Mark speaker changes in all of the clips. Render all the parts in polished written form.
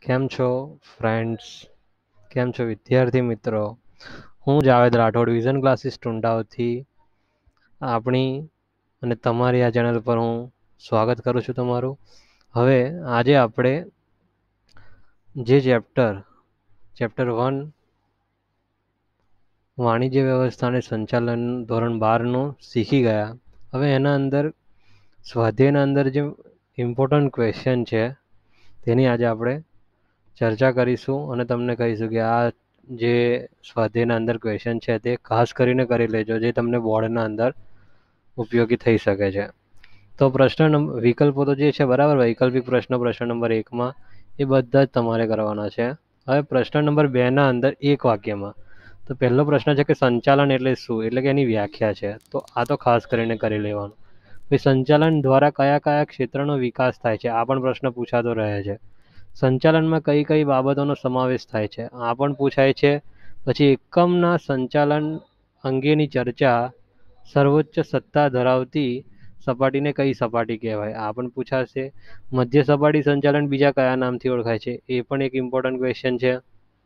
Speaker 1: કેમ છો ફ્રેન્ડ્સ? કેમ છો વિદ્યાર્થી મિત્રો? હું જાવેદ રાઠોડ વિઝન ક્લાસીસ ટુંડાવથી આપણી અને તમારી આ ચેનલ પર હું સ્વાગત કરું છું તમારું. હવે આજે આપણે જે ચેપ્ટર 1 વાણિજ્ય વ્યવસ્થા અને સંચાલન ધોરણ 12નું શીખી ગયા. હવે એના અંદર સ્વાધ્યાયના અંદર જે ઇમ્પોર્ટન્ટ ક્વેશ્ચન છે તેની આજે આપણે ચર્ચા કરીશું અને તમને કહીશું કે આ જે સ્વાધ્યાયના અંદર ક્વેશ્ચન છે તે ખાસ કરીને કરી લેજો, જે તમને બોર્ડના અંદર ઉપયોગી થઈ શકે છે. તો વિકલ્પો તો જે છે બરાબર, વૈકલ્પિક પ્રશ્ન નંબર 1માં એ બધા જ તમારે કરવાના છે. હવે પ્રશ્ન નંબર 2ના અંદર એક વાક્યમાં તો પહેલો પ્રશ્ન છે કે સંચાલન એટલે શું, એટલે કે એની વ્યાખ્યા છે. તો આ તો ખાસ કરીને કરી લેવાનું. સંચાલન દ્વારા કયા કયા ક્ષેત્રનો વિકાસ થાય છે, આ પણ પ્રશ્ન પૂછાતો રહે છે. સંચાલનમાં કઈ કઈ બાબતોનો સમાવેશ થાય છે, આ પણ પૂછાય છે. પછી એકમના સંચાલન અંગેની ચર્ચા, સર્વોચ્ચ સત્તા ધરાવતી સપાટીને કઈ સપાટી કહેવાય, આ પણ પૂછાશે. મધ્ય સપાટી સંચાલન બીજા કયા નામથી ઓળખાય છે, એ પણ એક ઇમ્પોર્ટન્ટ ક્વેશ્ચન છે.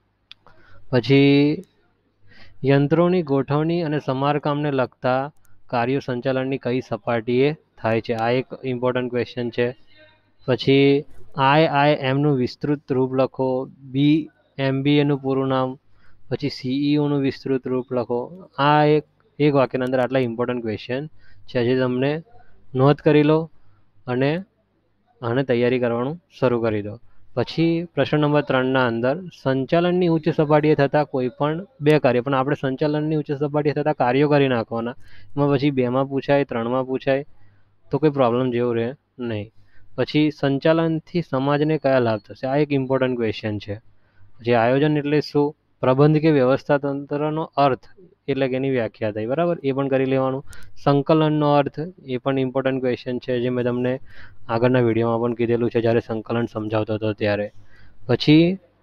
Speaker 1: પછી યંત્રોની ગોઠવણી અને સમારકામને લગતા કાર્યો સંચાલનની કઈ સપાટીએ થાય છે, આ એક ઇમ્પોર્ટન્ટ ક્વેશ્ચન છે. પછી IIMનું વિસ્તૃત રૂપ લખો, MBAનું પૂરું નામ, પછી CEOનું વિસ્તૃત રૂપ લખો. આ એક વાક્યના અંદર આટલા ઇમ્પોર્ટન્ટ ક્વેશ્ચન છે, જે તમને નોંધ કરી લો અને આને તૈયારી કરવાનું શરૂ કરી દો. પછી પ્રશ્ન નંબર 3ના અંદર સંચાલનની ઉચ્ચ સપાટીએ થતા કોઈ પણ બે કાર્ય, પણ આપણે સંચાલનની ઉચ્ચ સપાટીએ થતા કાર્યો કરી નાખવાના. એમાં પછી 2માં પૂછાય, 3માં પૂછાય તો કોઈ પ્રોબ્લેમ જેવું રહે નહીં. પછી સંચાલનથી સમાજને કયા લાભ થશે, આ એક ઇમ્પોર્ટન્ટ ક્વેશ્ચન છે. પછી આયોજન એટલે શું, પ્રબંધ કે વ્યવસ્થા તંત્રનો અર્થ એટલે કે એની વ્યાખ્યા થઈ, બરાબર, એ પણ કરી લેવાનું. સંકલનનો અર્થ એ પણ ઇમ્પોર્ટન્ટ ક્વેશ્ચન છે, જે મેં તમને આગળના વિડીયોમાં પણ કીધેલું છે જ્યારે સંકલન સમજાવતો હતો ત્યારે. પછી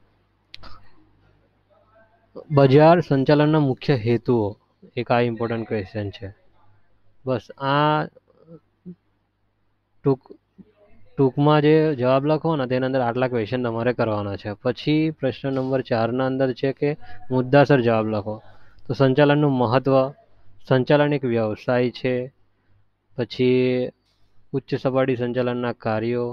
Speaker 1: બજાર સંચાલનના મુખ્ય હેતુઓ, એક આ ઇમ્પોર્ટન્ટ ક્વેશ્ચન છે. બસ આ ટૂંકમાં જે જવાબ લખો ને તેના અંદર આટલા ક્વેશ્ચન તમારે કરવાના છે. પછી પ્રશ્ન નંબર 4ના અંદર છે કે મુદ્દાસર જવાબ લખો. તો સંચાલનનું મહત્વ, સંચાલન એક વ્યવસાય છે. પછી ઉચ્ચ સપાટી સંચાલનના કાર્યો,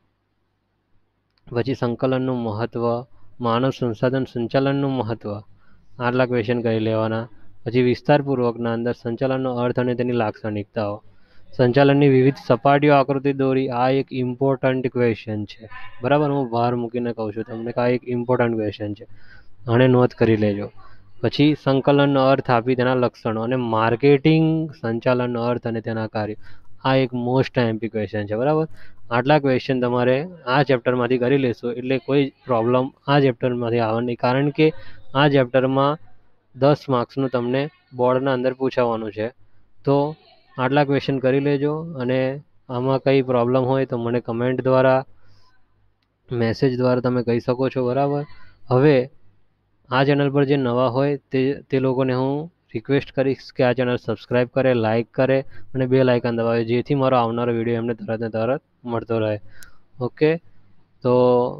Speaker 1: પછી સંકલનનું મહત્વ, માનવ સંસાધન સંચાલનનું મહત્વ, આટલા ક્વેશ્ચન કરી લેવાના. પછી વિસ્તારપૂર્વકના અંદર સંચાલનનો અર્થ અને તેની લાક્ષણિકતાઓ, સંચાલનની વિવિધ સપાટીઓ આકૃતિ દોરી, આ એક ઇમ્પોર્ટન્ટ ક્વેશ્ચન છે, બરાબર. હું ભાર મૂકીને કહું છું તમને કે આ એક ઇમ્પોર્ટન્ટ ક્વેશ્ચન છે, આને નોંધ કરી લેજો. પછી સંકલનનો અર્થ આપી તેના લક્ષણો, અને માર્કેટિંગ સંચાલનનો અર્થ અને તેના કાર્યો, આ એક મોસ્ટ એમ્પી ક્વેશ્ચન છે, બરાબર. આટલા ક્વેશ્ચન તમારે આ ચેપ્ટરમાંથી કરી લેશો એટલે કોઈ પ્રોબ્લેમ આ ચેપ્ટરમાંથી આવે નહીં, કારણ કે આ ચેપ્ટરમાં 10 માર્ક્સનું તમને બોર્ડના અંદર પૂછાવાનું છે. તો આટલા ક્વેશ્ચન કરી લેજો, અને આમાં કંઈ પ્રોબ્લેમ હોય તો મને કમેન્ટ દ્વારા, મેસેજ દ્વારા તમે કહી શકો છો, બરાબર. હવે આ ચેનલ પર જે નવા હોય તે લોકોને હું રિક્વેસ્ટ કરીશ કે આ ચેનલ સબસ્ક્રાઈબ કરે, લાઇક કરે અને બેલ આઇકન દબાવે, જેથી મારો આવનારો વિડીયો એમને તરત ને તરત મળતો રહે. ઓકે, તો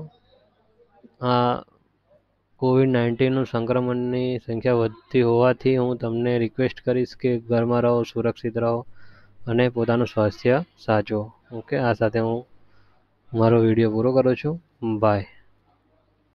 Speaker 1: આ COVID-19નું સંક્રમણની સંખ્યા વધતી હોવાથી હું તમને રિક્વેસ્ટ કરીશ કે ઘરમાં રહો, સુરક્ષિત રહો અને પોતાનું સ્વાસ્થ્ય સાચવો. ઓકે, આ સાથે હું મારો વિડીયો પૂરો કરું છું. બાય.